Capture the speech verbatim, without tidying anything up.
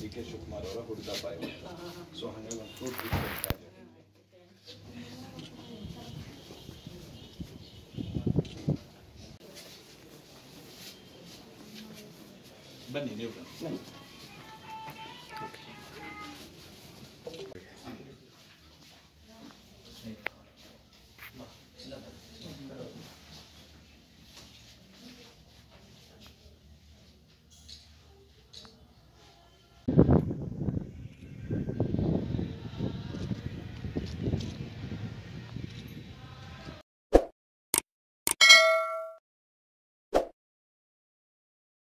D K Shivakumar ಅವರ ಹುಡುಗಪ್ಪ ಇವತ್ತು. So ಹಾಗಾಗಿ ಒಂದು ಫ್ರೂಟ್ ಕೊಡ್ತಾ ಇದ್ದೀವಿ. ಬನ್ನಿ ನೀವು ಬನ್ನಿ.